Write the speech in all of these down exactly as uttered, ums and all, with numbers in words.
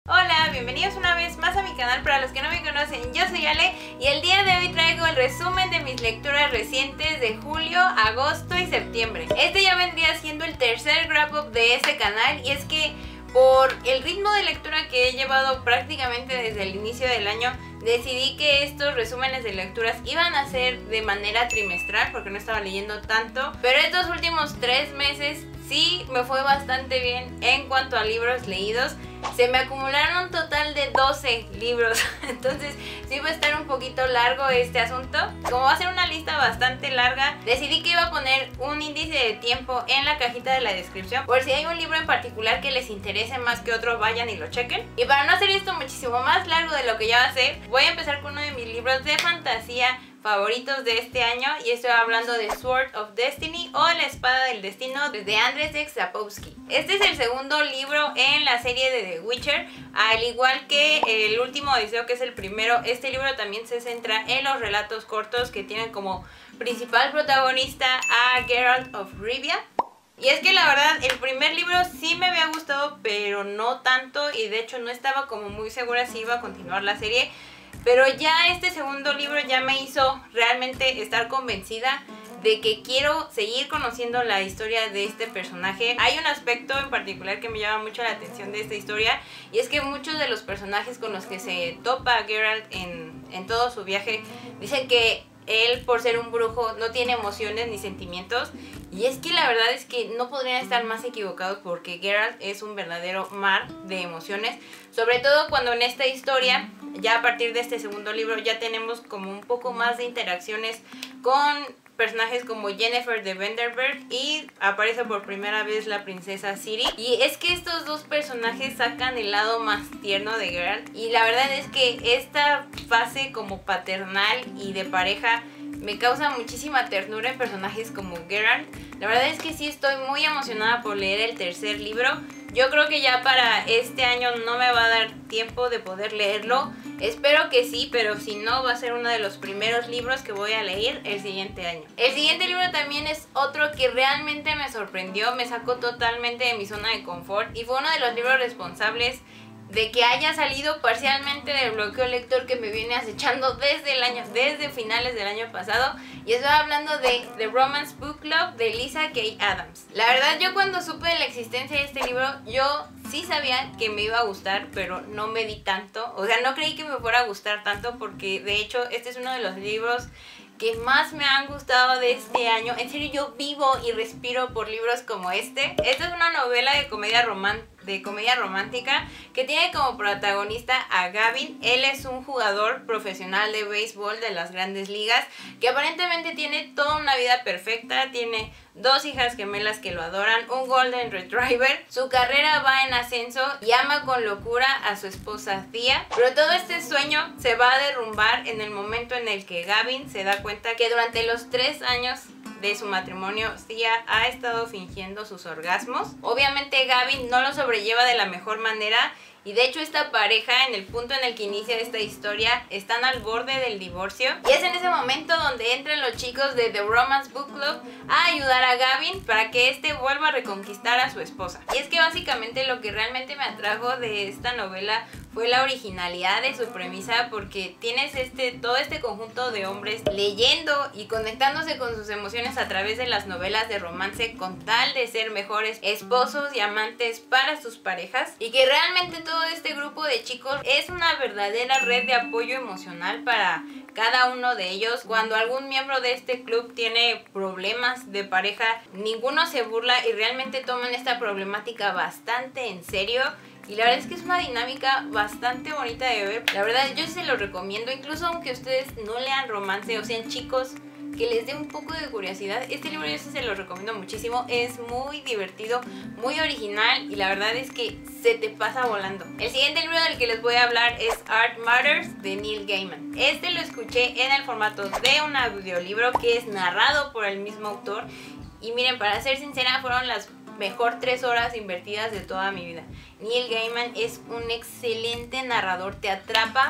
Hola, bienvenidos una vez más a mi canal. Para los que no me conocen, yo soy Ale y el día de hoy traigo el resumen de mis lecturas recientes de julio, agosto y septiembre. Este ya vendría siendo el tercer wrap up de este canal y es que por el ritmo de lectura que he llevado prácticamente desde el inicio del año, decidí que estos resúmenes de lecturas iban a ser de manera trimestral porque no estaba leyendo tanto. Pero estos últimos tres meses sí me fue bastante bien en cuanto a libros leídos. Se me acumularon un total de doce libros, entonces sí va a estar un poquito largo este asunto. Como va a ser una lista bastante larga, decidí que iba a poner un índice de tiempo en la cajita de la descripción, por si hay un libro en particular que les interese más que otro, vayan y lo chequen. Y para no hacer esto muchísimo más largo de lo que ya va a ser, voy a empezar con uno de mis libros de fantasía favoritos de este año, y estoy hablando de Sword of Destiny o La Espada del Destino de Andrzej Sapkowski. Este es el segundo libro en la serie de The Witcher. Al igual que el último deseo, que es el primero, este libro también se centra en los relatos cortos que tienen como principal protagonista a Geralt of Rivia. Y es que la verdad el primer libro sí me había gustado, pero no tanto, y de hecho no estaba como muy segura si iba a continuar la serie. Pero ya este segundo libro ya me hizo realmente estar convencida de que quiero seguir conociendo la historia de este personaje. Hay un aspecto en particular que me llama mucho la atención de esta historia, y es que muchos de los personajes con los que se topa Geralt en, en todo su viaje dicen que él, por ser un brujo, no tiene emociones ni sentimientos. Y es que la verdad es que no podrían estar más equivocados, porque Geralt es un verdadero mar de emociones. Sobre todo cuando en esta historia, ya a partir de este segundo libro, ya tenemos como un poco más de interacciones con personajes como Yennefer de Vengerberg, y aparece por primera vez la princesa Ciri. Y es que estos dos personajes sacan el lado más tierno de Geralt, y la verdad es que esta fase como paternal y de pareja me causa muchísima ternura en personajes como Geralt. La verdad es que sí estoy muy emocionada por leer el tercer libro. Yo creo que ya para este año no me va a dar tiempo de poder leerlo. Espero que sí, pero si no, va a ser uno de los primeros libros que voy a leer el siguiente año. El siguiente libro también es otro que realmente me sorprendió, me sacó totalmente de mi zona de confort, y fue uno de los libros responsables de que haya salido parcialmente del bloqueo lector que me viene acechando desde el año, desde finales del año pasado. Y estoy hablando de The Romance Book Club de Lyssa Kay Adams. La verdad, yo cuando supe de la existencia de este libro, yo sí sabía que me iba a gustar, pero no me di tanto. O sea, no creí que me fuera a gustar tanto, porque de hecho este es uno de los libros que más me han gustado de este año. En serio, yo vivo y respiro por libros como este. Esta es una novela de comedia romántica de comedia romántica que tiene como protagonista a Gavin. Él es un jugador profesional de béisbol de las grandes ligas que aparentemente tiene toda una vida perfecta, tiene dos hijas gemelas que lo adoran, un golden retriever, su carrera va en ascenso y ama con locura a su esposa Thea. Pero todo este sueño se va a derrumbar en el momento en el que Gavin se da cuenta que durante los tres años de su matrimonio, Thea ha estado fingiendo sus orgasmos. Obviamente Gavin no lo sobrelleva de la mejor manera, y de hecho esta pareja, en el punto en el que inicia esta historia, están al borde del divorcio. Y es en ese momento donde entran los chicos de The Romance Book Club a ayudar a Gavin para que éste vuelva a reconquistar a su esposa. Y es que básicamente lo que realmente me atrajo de esta novela fue la originalidad de su premisa, porque tienes este, todo este conjunto de hombres leyendo y conectándose con sus emociones a través de las novelas de romance, con tal de ser mejores esposos y amantes para sus parejas, y que realmente todo este grupo de chicos es una verdadera red de apoyo emocional para cada uno de ellos. Cuando algún miembro de este club tiene problemas de pareja, ninguno se burla y realmente toman esta problemática bastante en serio. Y la verdad es que es una dinámica bastante bonita de ver. La verdad yo se lo recomiendo, incluso aunque ustedes no lean romance o sean chicos que les dé un poco de curiosidad. Este libro yo sí se lo recomiendo muchísimo. Es muy divertido, muy original, y la verdad es que se te pasa volando. El siguiente libro del que les voy a hablar es Art Matters de Neil Gaiman. Este lo escuché en el formato de un audiolibro que es narrado por el mismo autor. Y miren, para ser sincera, fueron las mejor tres horas invertidas de toda mi vida. Neil Gaiman es un excelente narrador, te atrapa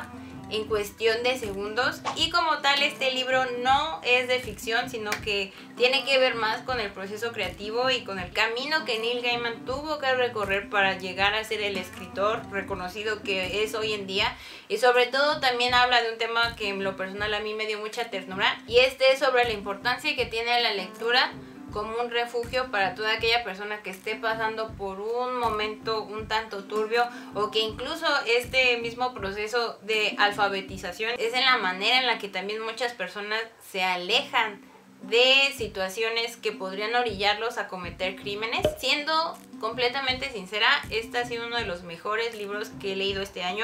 en cuestión de segundos. Y como tal, este libro no es de ficción, sino que tiene que ver más con el proceso creativo y con el camino que Neil Gaiman tuvo que recorrer para llegar a ser el escritor reconocido que es hoy en día. Y sobre todo también habla de un tema que en lo personal a mí me dio mucha ternura, y este es sobre la importancia que tiene la lectura como un refugio para toda aquella persona que esté pasando por un momento un tanto turbio, o que incluso este mismo proceso de alfabetización es en la manera en la que también muchas personas se alejan de situaciones que podrían orillarlos a cometer crímenes. Siendo completamente sincera, este ha sido uno de los mejores libros que he leído este año,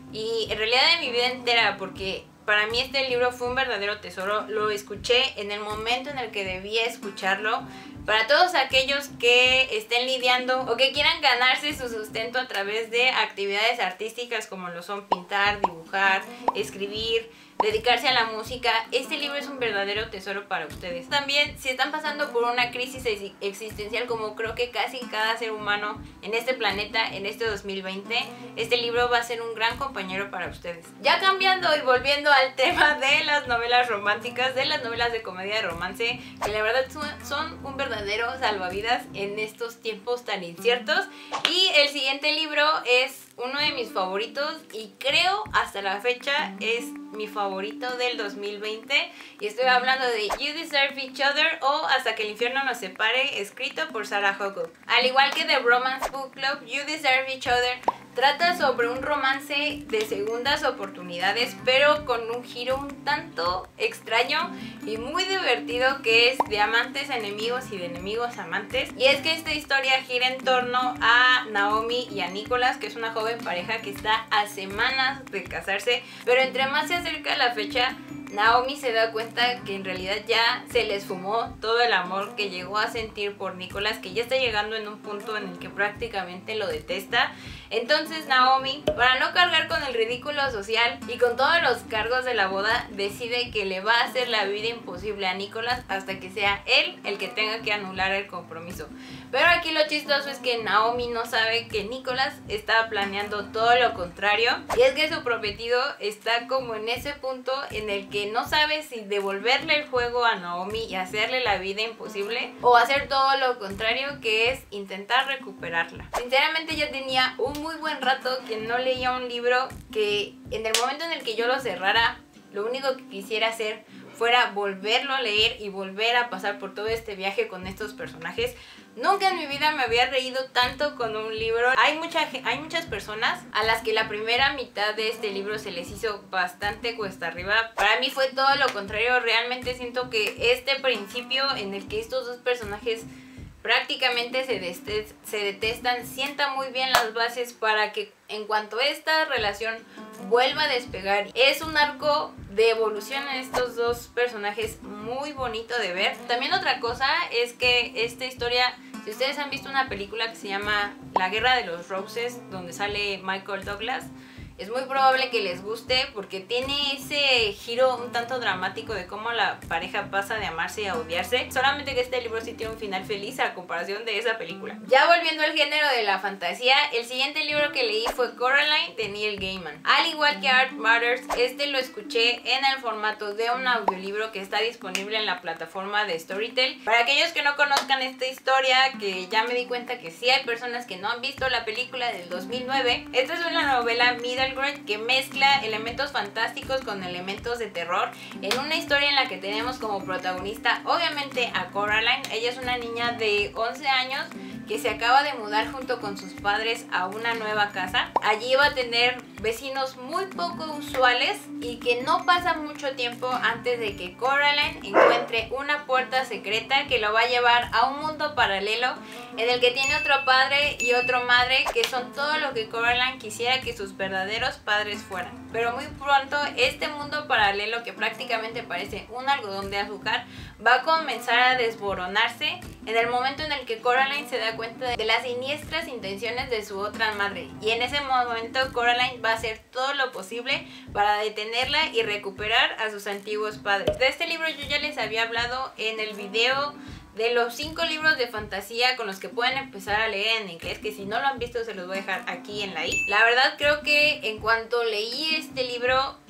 y en realidad de mi vida entera, porque para mí este libro fue un verdadero tesoro. Lo escuché en el momento en el que debía escucharlo. Para todos aquellos que estén lidiando o que quieran ganarse su sustento a través de actividades artísticas como lo son pintar, dibujar, escribir, dedicarse a la música, este libro es un verdadero tesoro para ustedes. También, si están pasando por una crisis existencial, como creo que casi cada ser humano en este planeta en este dos mil veinte, este libro va a ser un gran compañero para ustedes. Ya cambiando y volviendo al tema de las novelas románticas, de las novelas de comedia de romance, que la verdad son un verdadero salvavidas en estos tiempos tan inciertos. Y el siguiente libro es uno de mis favoritos, y creo hasta la fecha es mi favorito del dos mil veinte, y estoy hablando de You Deserve Each Other, o Hasta que el infierno nos separe, escrito por Sarah Huckabee. Al igual que The Romance Book Club, You Deserve Each Other trata sobre un romance de segundas oportunidades, pero con un giro un tanto extraño y muy divertido, que es de amantes a enemigos y de enemigos a amantes. Y es que esta historia gira en torno a Naomi y a Nicholas, que es una joven pareja que está a semanas de casarse, pero entre más se acerca la fecha, Naomi se da cuenta que en realidad ya se les fumó todo el amor que llegó a sentir por Nicholas, que ya está llegando en un punto en el que prácticamente lo detesta. Entonces Naomi, para no cargar con el ridículo social y con todos los cargos de la boda, decide que le va a hacer la vida imposible a Nicholas hasta que sea él el que tenga que anular el compromiso. Pero aquí lo chistoso es que Naomi no sabe que Nicholas está planeando todo lo contrario, y es que su prometido está como en ese punto en el que no sabe si devolverle el juego a Naomi y hacerle la vida imposible, o hacer todo lo contrario, que es intentar recuperarla. Sinceramente yo tenía un muy buen rato que no leía un libro que en el momento en el que yo lo cerrara, lo único que quisiera hacer fuera volverlo a leer y volver a pasar por todo este viaje con estos personajes. Nunca en mi vida me había reído tanto con un libro. Hay, mucha, hay muchas personas a las que la primera mitad de este libro se les hizo bastante cuesta arriba. Para mí fue todo lo contrario. Realmente siento que este principio en el que estos dos personajes prácticamente se, se detestan sienta muy bien las bases para que en cuanto esta relación vuelva a despegar. Es un arco de evolución en estos dos personajes muy bonito de ver. También otra cosa es que esta historia, si ustedes han visto una película que se llama La Guerra de los Roses, donde sale Michael Douglas, es muy probable que les guste porque tiene ese giro un tanto dramático de cómo la pareja pasa de amarse a odiarse. Solamente que este libro sí tiene un final feliz a comparación de esa película. Ya volviendo al género de la fantasía, el siguiente libro que leí fue Coraline de Neil Gaiman. Al igual que Art Matters, este lo escuché en el formato de un audiolibro que está disponible en la plataforma de Storytel. Para aquellos que no conozcan esta historia, que ya me di cuenta que sí hay personas que no han visto la película del dos mil nueve, esta es una novela Middle que mezcla elementos fantásticos con elementos de terror en una historia en la que tenemos como protagonista obviamente a Coraline. Ella es una niña de once años que se acaba de mudar junto con sus padres a una nueva casa. Allí va a tener vecinos muy poco usuales y que no pasa mucho tiempo antes de que Coraline encuentre una puerta secreta que lo va a llevar a un mundo paralelo en el que tiene otro padre y otra madre que son todo lo que Coraline quisiera que sus verdaderos padres fueran. Pero muy pronto este mundo paralelo, que prácticamente parece un algodón de azúcar, va a comenzar a desmoronarse en el momento en el que Coraline se da cuenta de las siniestras intenciones de su otra madre, y en ese momento Coraline va a hacer todo lo posible para detenerla y recuperar a sus antiguos padres. De este libro yo ya les había hablado en el video de los cinco libros de fantasía con los que pueden empezar a leer en inglés, que si no lo han visto se los voy a dejar aquí en la i. La verdad creo que en cuanto leí este libro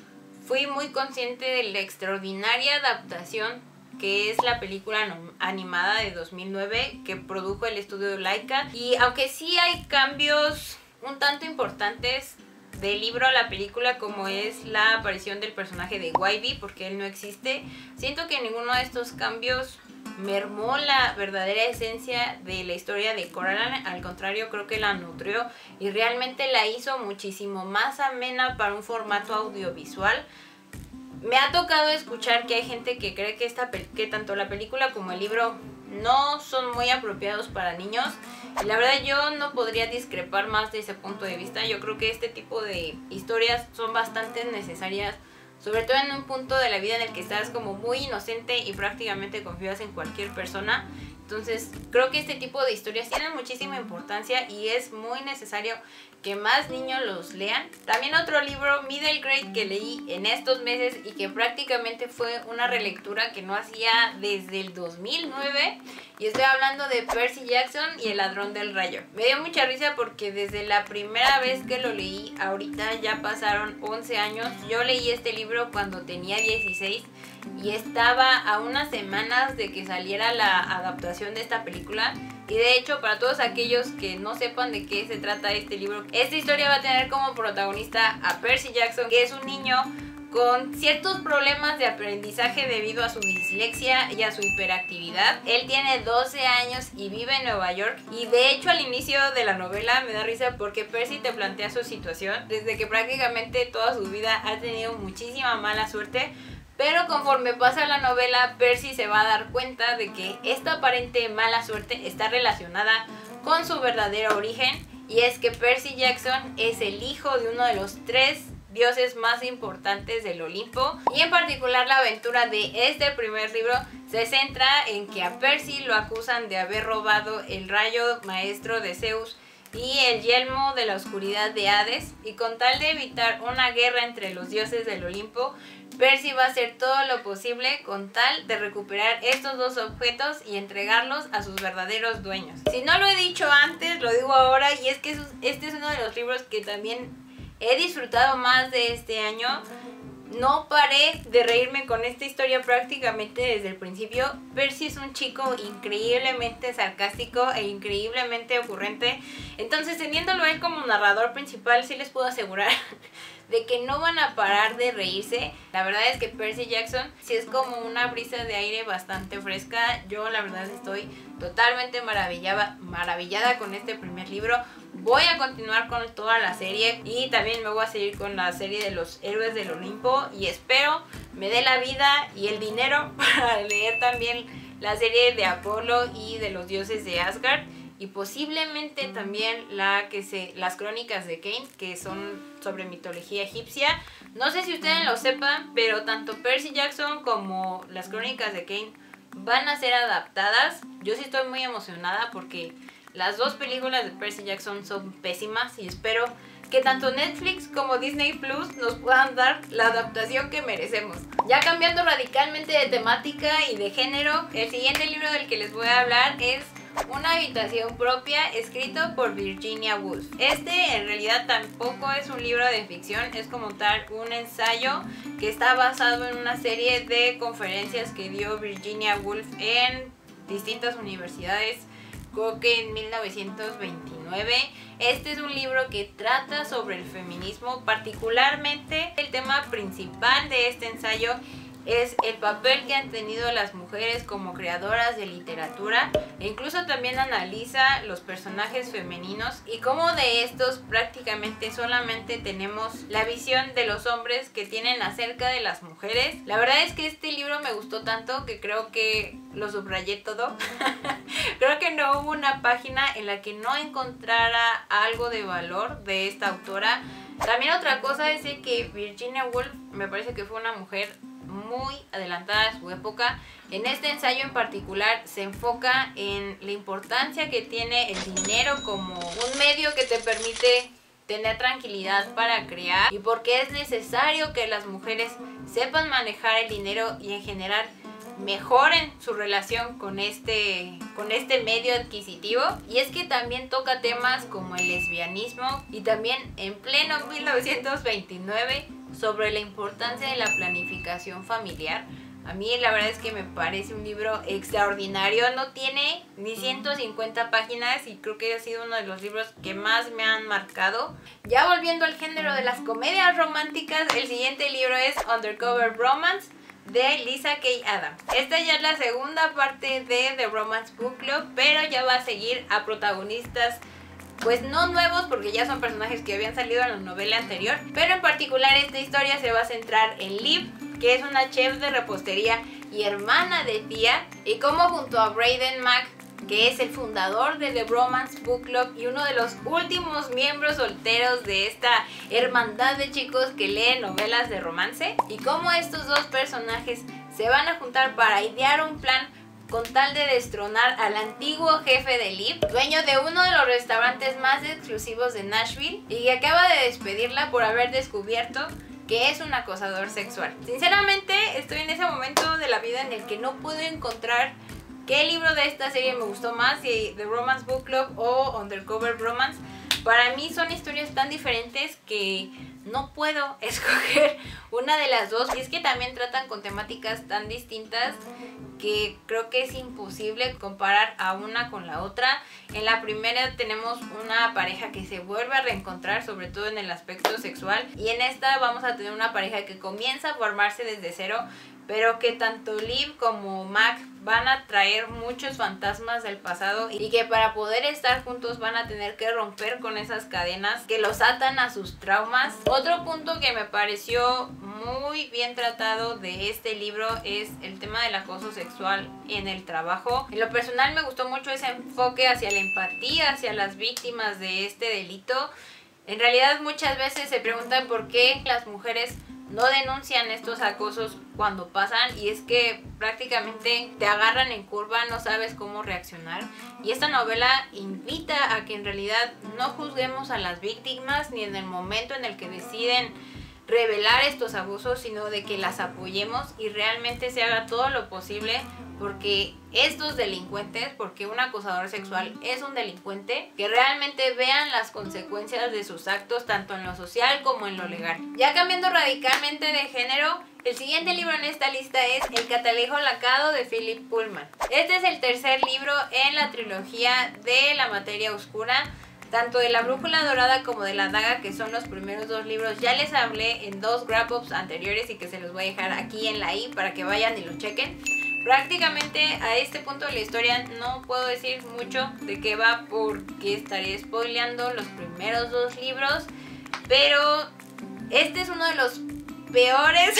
fui muy consciente de la extraordinaria adaptación que es la película animada de dos mil nueve que produjo el estudio Laika. Y aunque sí hay cambios un tanto importantes del libro a la película, como es la aparición del personaje de Wybie, porque él no existe, siento que ninguno de estos cambios mermó la verdadera esencia de la historia de Coraline. Al contrario, creo que la nutrió y realmente la hizo muchísimo más amena para un formato audiovisual. Me ha tocado escuchar que hay gente que cree que, esta, que tanto la película como el libro no son muy apropiados para niños. Y la verdad yo no podría discrepar más de ese punto de vista. Yo creo que este tipo de historias son bastante necesarias, sobre todo en un punto de la vida en el que estás como muy inocente y prácticamente confías en cualquier persona. Entonces creo que este tipo de historias tienen muchísima importancia y es muy necesario que más niños los lean. También otro libro, Middle Grade, que leí en estos meses y que prácticamente fue una relectura que no hacía desde el dos mil nueve. Y estoy hablando de Percy Jackson y el ladrón del rayo. Me dio mucha risa porque desde la primera vez que lo leí, ahorita ya pasaron once años. Yo leí este libro cuando tenía dieciséis y estaba a unas semanas de que saliera la adaptación de esta película. Y de hecho, para todos aquellos que no sepan de qué se trata este libro, esta historia va a tener como protagonista a Percy Jackson, que es un niño con ciertos problemas de aprendizaje debido a su dislexia y a su hiperactividad. Él tiene doce años y vive en Nueva York. Y de hecho al inicio de la novela me da risa porque Percy te plantea su situación desde que prácticamente toda su vida ha tenido muchísima mala suerte. Pero conforme pasa la novela, Percy se va a dar cuenta de que esta aparente mala suerte está relacionada con su verdadero origen. Y es que Percy Jackson es el hijo de uno de los tres dioses más importantes del Olimpo. Y en particular la aventura de este primer libro se centra en que a Percy lo acusan de haber robado el rayo maestro de Zeus y el yelmo de la oscuridad de Hades. Y con tal de evitar una guerra entre los dioses del Olimpo, Percy va a hacer todo lo posible con tal de recuperar estos dos objetos y entregarlos a sus verdaderos dueños. Si no lo he dicho antes, lo digo ahora, y es que este es uno de los libros que también he disfrutado más de este año. No paré de reírme con esta historia prácticamente desde el principio. Percy es un chico increíblemente sarcástico e increíblemente ocurrente. Entonces, teniéndolo él como narrador principal, sí les puedo asegurar de que no van a parar de reírse. La verdad es que Percy Jackson sí es como una brisa de aire bastante fresca. Yo la verdad estoy totalmente maravillada, maravillada con este primer libro. Voy a continuar con toda la serie y también me voy a seguir con la serie de los héroes del Olimpo. Y espero me dé la vida y el dinero para leer también la serie de Apolo y de los dioses de Asgard. Y posiblemente también la que se, las crónicas de Kane, que son sobre mitología egipcia. No sé si ustedes lo sepan, pero tanto Percy Jackson como las crónicas de Kane van a ser adaptadas. Yo sí estoy muy emocionada porque las dos películas de Percy Jackson son pésimas y espero que tanto Netflix como Disney Plus nos puedan dar la adaptación que merecemos. Ya cambiando radicalmente de temática y de género, el siguiente libro del que les voy a hablar es Una habitación propia, escrito por Virginia Woolf. Este en realidad tampoco es un libro de ficción, es como tal un ensayo que está basado en una serie de conferencias que dio Virginia Woolf en distintas universidades, creo que en mil novecientos veintinueve. Este es un libro que trata sobre el feminismo, particularmente el tema principal de este ensayo es el papel que han tenido las mujeres como creadoras de literatura, e incluso también analiza los personajes femeninos y cómo de estos prácticamente solamente tenemos la visión de los hombres que tienen acerca de las mujeres. La verdad es que este libro me gustó tanto que creo que lo subrayé todo. Creo que no hubo una página en la que no encontrara algo de valor de esta autora. También otra cosa es que Virginia Woolf me parece que fue una mujer muy adelantada a su época. En este ensayo en particular se enfoca en la importancia que tiene el dinero como un medio que te permite tener tranquilidad para crear, y por qué es necesario que las mujeres sepan manejar el dinero y en general mejoren su relación con este, con este medio adquisitivo. Y es que también toca temas como el lesbianismo, y también en pleno mil novecientos veintinueve sobre la importancia de la planificación familiar. A mí la verdad es que me parece un libro extraordinario, no tiene ni ciento cincuenta páginas y creo que ha sido uno de los libros que más me han marcado. Ya volviendo al género de las comedias románticas, el siguiente libro es Undercover Bromance de Lisa K. Adams. Esta ya es la segunda parte de The Romance Book Club, pero ya va a seguir a protagonistas pues no nuevos porque ya son personajes que habían salido en la novela anterior, pero en particular esta historia se va a centrar en Liv, que es una chef de repostería y hermana de Tia, y como junto a Braden Mack, que es el fundador de The Romance Book Club y uno de los últimos miembros solteros de esta hermandad de chicos que leen novelas de romance, y cómo estos dos personajes se van a juntar para idear un plan con tal de destronar al antiguo jefe de Liv, dueño de uno de los restaurantes más exclusivos de Nashville y que acaba de despedirla por haber descubierto que es un acosador sexual. Sinceramente estoy en ese momento de la vida en el que no puedo encontrar qué libro de esta serie me gustó más, si The Romance Book Club o Undercover Bromance. Para mí son historias tan diferentes que no puedo escoger una de las dos, y es que también tratan con temáticas tan distintas que creo que es imposible comparar a una con la otra. En la primera tenemos una pareja que se vuelve a reencontrar, sobre todo en el aspecto sexual, y en esta vamos a tener una pareja que comienza a formarse desde cero, pero que tanto Liv como Mac van a traer muchos fantasmas del pasado y que para poder estar juntos van a tener que romper con esas cadenas que los atan a sus traumas. Otro punto que me pareció muy bien tratado de este libro es el tema del acoso sexual en el trabajo. En lo personal me gustó mucho ese enfoque hacia la empatía, hacia las víctimas de este delito. En realidad muchas veces se preguntan por qué las mujeres no denuncian estos acosos cuando pasan, y es que prácticamente te agarran en curva, no sabes cómo reaccionar, y esta novela invita a que en realidad no juzguemos a las víctimas ni en el momento en el que deciden revelar estos abusos, sino de que las apoyemos y realmente se haga todo lo posible porque estos delincuentes, porque un acosador sexual es un delincuente, que realmente vean las consecuencias de sus actos tanto en lo social como en lo legal. Ya cambiando radicalmente de género, el siguiente libro en esta lista es El Catalejo Lacado de Philip Pullman. Este es el tercer libro en la trilogía de La Materia Oscura. Tanto de La Brújula Dorada como de La Daga, que son los primeros dos libros, ya les hablé en dos wrap-ups anteriores y que se los voy a dejar aquí en la i para que vayan y los chequen. Prácticamente a este punto de la historia no puedo decir mucho de qué va porque estaré spoileando los primeros dos libros, pero este es uno de los peores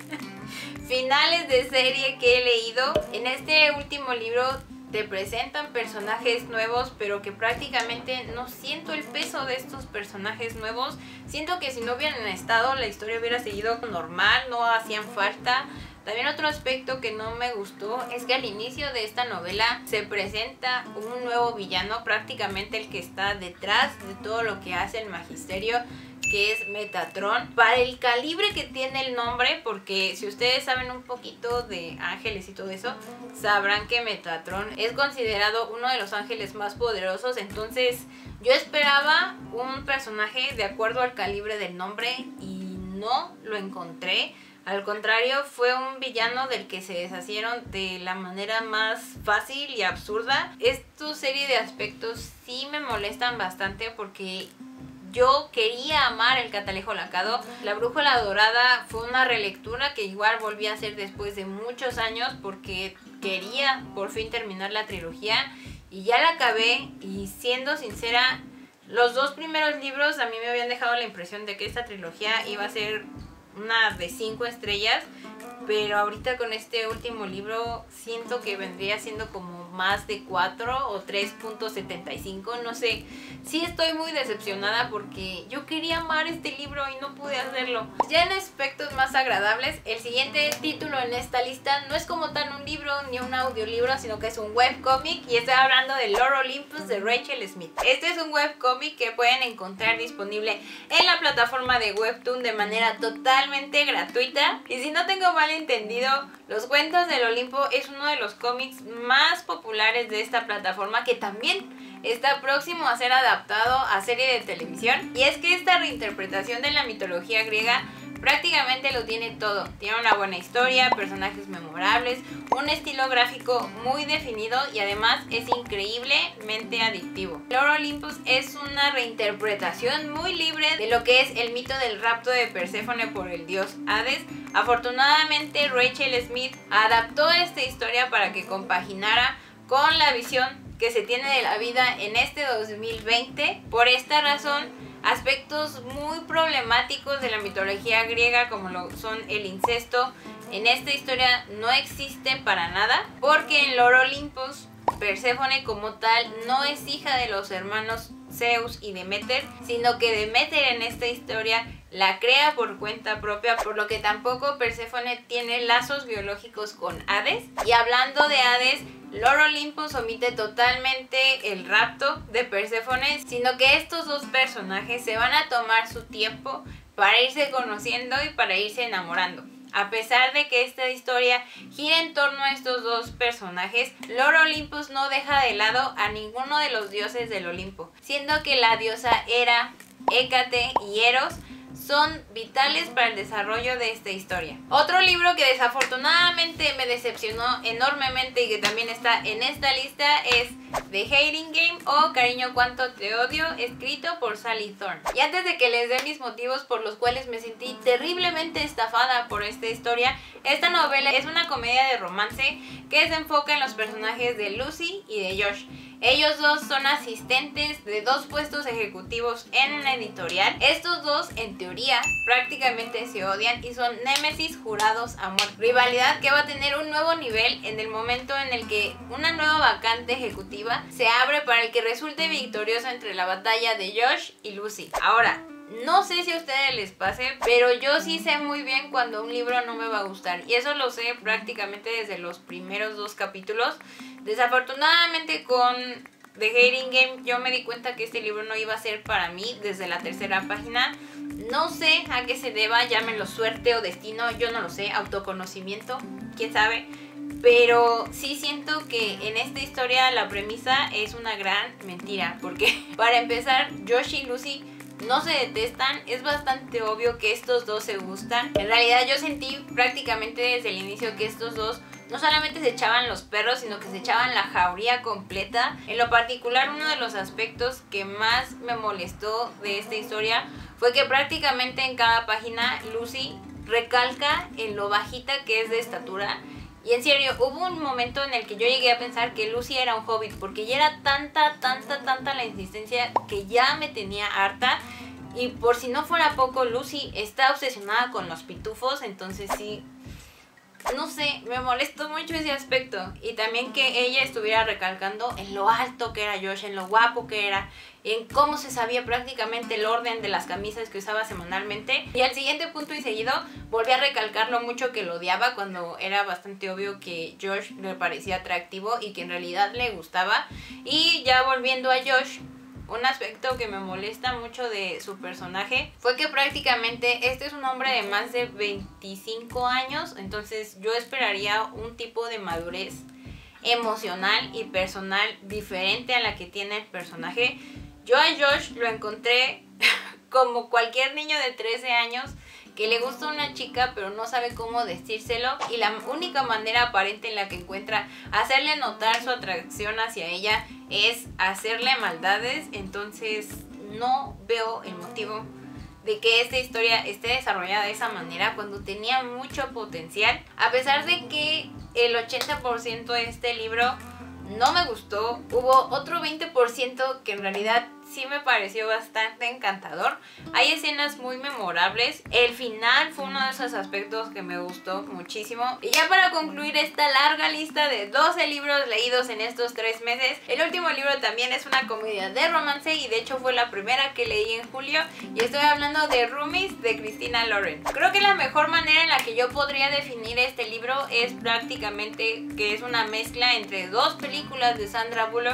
finales de serie que he leído. En este último libro te presentan personajes nuevos, pero que prácticamente no siento el peso de estos personajes nuevos. Siento que si no hubieran estado, la historia hubiera seguido normal, no hacían falta. También otro aspecto que no me gustó es que al inicio de esta novela se presenta un nuevo villano, prácticamente el que está detrás de todo lo que hace el magisterio, que es Metatron. Para el calibre que tiene el nombre, porque si ustedes saben un poquito de ángeles y todo eso, sabrán que Metatron es considerado uno de los ángeles más poderosos. Entonces yo esperaba un personaje de acuerdo al calibre del nombre y no lo encontré. Al contrario, fue un villano del que se deshacieron de la manera más fácil y absurda. Esta serie de aspectos sí me molestan bastante porque yo quería amar El Catalejo Lacado. La Brújula Dorada fue una relectura que igual volví a hacer después de muchos años porque quería por fin terminar la trilogía y ya la acabé, y siendo sincera, los dos primeros libros a mí me habían dejado la impresión de que esta trilogía iba a ser una de cinco estrellas, pero ahorita con este último libro siento que vendría siendo como más de cuatro o tres punto setenta y cinco, no sé. Sí estoy muy decepcionada porque yo quería amar este libro y no pude hacerlo. Ya en aspectos más agradables, el siguiente título en esta lista no es como tal un libro ni un audiolibro, sino que es un webcómic, y estoy hablando de Lore Olympus de Rachel Smith. Este es un webcómic que pueden encontrar disponible en la plataforma de Webtoon de manera totalmente gratuita, y si no tengo mal entendido, Los Cuentos del Olimpo es uno de los cómics más populares de esta plataforma, que también está próximo a ser adaptado a serie de televisión. Y es que esta reinterpretación de la mitología griega prácticamente lo tiene todo. Tiene una buena historia, personajes memorables, un estilo gráfico muy definido y además es increíblemente adictivo. Lore Olympus es una reinterpretación muy libre de lo que es el mito del rapto de Perséfone por el dios Hades. Afortunadamente Rachel Smith adaptó esta historia para que compaginara con la visión que se tiene de la vida en este dos mil veinte. Por esta razón, aspectos muy problemáticos de la mitología griega como lo son el incesto en esta historia no existen para nada, porque en Lore Olympus Perséfone como tal no es hija de los hermanos Zeus y Demeter, sino que Demeter en esta historia la crea por cuenta propia, por lo que tampoco Perséfone tiene lazos biológicos con Hades. Y hablando de Hades, Lore Olympus omite totalmente el rapto de Perséfone, sino que estos dos personajes se van a tomar su tiempo para irse conociendo y para irse enamorando. A pesar de que esta historia gira en torno a estos dos personajes, Lore Olympus no deja de lado a ninguno de los dioses del Olimpo, siendo que la diosa Hera, Hécate y Eros son vitales para el desarrollo de esta historia. Otro libro que desafortunadamente me decepcionó enormemente y que también está en esta lista es The Hating Game o Cariño cuánto te odio, escrito por Sally Thorne. Y antes de que les dé mis motivos por los cuales me sentí terriblemente estafada por esta historia, esta novela es una comedia de romance que se enfoca en los personajes de Lucy y de Josh. Ellos dos son asistentes de dos puestos ejecutivos en una editorial. Estos dos, en teoría, prácticamente se odian y son némesis jurados a muerte. Rivalidad que va a tener un nuevo nivel en el momento en el que una nueva vacante ejecutiva se abre para el que resulte victorioso entre la batalla de Josh y Lucy. Ahora, no sé si a ustedes les pase, pero yo sí sé muy bien cuando un libro no me va a gustar. Y eso lo sé prácticamente desde los primeros dos capítulos. Desafortunadamente con The Hating Game yo me di cuenta que este libro no iba a ser para mí desde la tercera página. No sé a qué se deba, llámenlo suerte o destino, yo no lo sé, autoconocimiento, quién sabe. Pero sí siento que en esta historia la premisa es una gran mentira. Porque para empezar, Josh y Lucy no se detestan, es bastante obvio que estos dos se gustan. En realidad yo sentí prácticamente desde el inicio que estos dos no solamente se echaban los perros, sino que se echaban la jauría completa. En lo particular, uno de los aspectos que más me molestó de esta historia fue que prácticamente en cada página Lucy recalca en lo bajita que es de estatura. Y en serio, hubo un momento en el que yo llegué a pensar que Lucy era un hobbit, porque ya era tanta, tanta, tanta la insistencia que ya me tenía harta. Y por si no fuera poco, Lucy está obsesionada con los pitufos, entonces sí, no sé, me molestó mucho ese aspecto. Y también que ella estuviera recalcando en lo alto que era Josh, en lo guapo que era, en cómo se sabía prácticamente el orden de las camisas que usaba semanalmente. Y al siguiente punto y seguido volví a recalcar lo mucho que lo odiaba, cuando era bastante obvio que Josh le parecía atractivo y que en realidad le gustaba. Y ya volviendo a Josh, un aspecto que me molesta mucho de su personaje fue que prácticamente este es un hombre de más de veinticinco años, entonces yo esperaría un tipo de madurez emocional y personal diferente a la que tiene el personaje. Yo a Josh lo encontré como cualquier niño de trece años que le gusta una chica pero no sabe cómo decírselo, y la única manera aparente en la que encuentra hacerle notar su atracción hacia ella es hacerle maldades. Entonces no veo el motivo de que esta historia esté desarrollada de esa manera cuando tenía mucho potencial. A pesar de que el ochenta por ciento de este libro no me gustó, hubo otro veinte por ciento que en realidad sí me pareció bastante encantador. Hay escenas muy memorables. El final fue uno de esos aspectos que me gustó muchísimo. Y ya para concluir esta larga lista de doce libros leídos en estos tres meses, el último libro también es una comedia de romance y de hecho fue la primera que leí en julio, y estoy hablando de Roomies de Christina Lauren. Creo que la mejor manera en la que yo podría definir este libro es prácticamente que es una mezcla entre dos películas de Sandra Bullock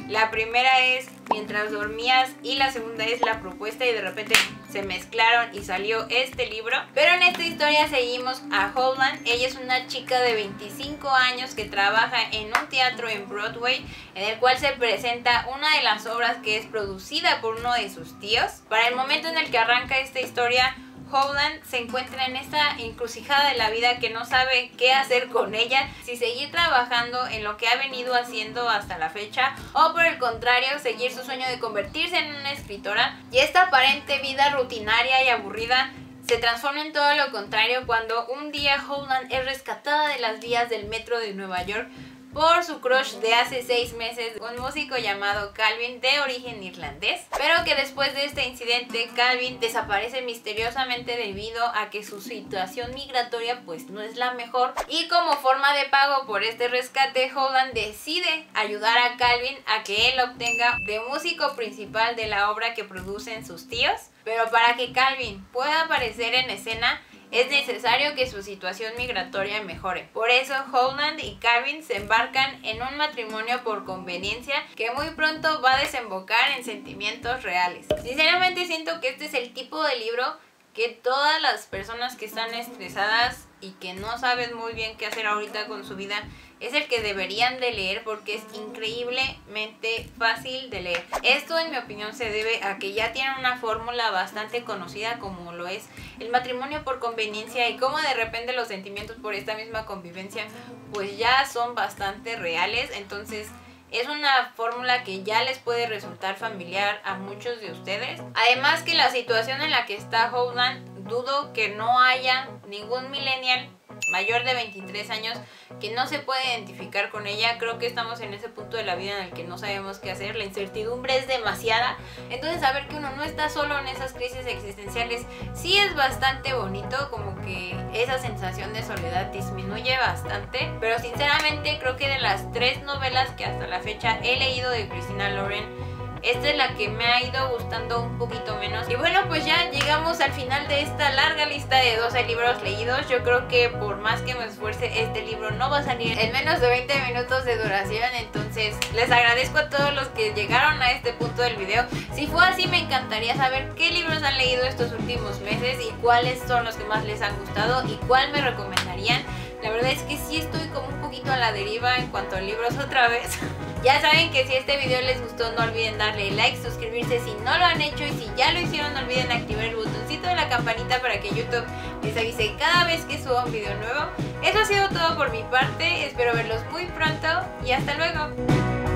La primera es Mientras dormías y la segunda es La propuesta, y de repente se mezclaron y salió este libro. Pero en esta historia seguimos a Holland. Ella es una chica de veinticinco años que trabaja en un teatro en Broadway, en el cual se presenta una de las obras que es producida por uno de sus tíos. Para el momento en el que arranca esta historia, Holland se encuentra en esta encrucijada de la vida que no sabe qué hacer con ella, si seguir trabajando en lo que ha venido haciendo hasta la fecha o por el contrario seguir su sueño de convertirse en una escritora. Y esta aparente vida rutinaria y aburrida se transforma en todo lo contrario cuando un día Holland es rescatada de las vías del metro de Nueva York por su crush de hace seis meses, un músico llamado Calvin de origen irlandés, pero que después de este incidente Calvin desaparece misteriosamente debido a que su situación migratoria pues no es la mejor, y como forma de pago por este rescate Holland decide ayudar a Calvin a que él obtenga de músico principal de la obra que producen sus tíos. Pero para que Calvin pueda aparecer en escena es necesario que su situación migratoria mejore. Por eso Holland y Calvin se embarcan en un matrimonio por conveniencia que muy pronto va a desembocar en sentimientos reales. Sinceramente siento que este es el tipo de libro que todas las personas que están estresadas y que no saben muy bien qué hacer ahorita con su vida es el que deberían de leer, porque es increíblemente fácil de leer. Esto en mi opinión se debe a que ya tienen una fórmula bastante conocida como lo es el matrimonio por conveniencia, y como de repente los sentimientos por esta misma convivencia pues ya son bastante reales. Entonces es una fórmula que ya les puede resultar familiar a muchos de ustedes. Además que la situación en la que está Holland, dudo que no haya ningún millennial mayor de veintitrés años que no se puede identificar con ella. Creo que estamos en ese punto de la vida en el que no sabemos qué hacer, la incertidumbre es demasiada, entonces saber que uno no está solo en esas crisis existenciales sí es bastante bonito, como que esa sensación de soledad disminuye bastante. Pero sinceramente creo que de las tres novelas que hasta la fecha he leído de Christina Lauren, esta es la que me ha ido gustando un poquito menos. Y bueno, pues ya llegamos al final de esta larga lista de doce libros leídos. Yo creo que por más que me esfuerce, este libro no va a salir en menos de veinte minutos de duración. Entonces les agradezco a todos los que llegaron a este punto del video. Si fue así, me encantaría saber qué libros han leído estos últimos meses y cuáles son los que más les han gustado y cuál me recomendarían. La verdad es que sí estoy como un poquito a la deriva en cuanto a libros otra vez. Ya saben que si este video les gustó no olviden darle like, suscribirse si no lo han hecho, y si ya lo hicieron no olviden activar el botoncito de la campanita para que YouTube les avise cada vez que suba un video nuevo. Eso ha sido todo por mi parte, espero verlos muy pronto y hasta luego.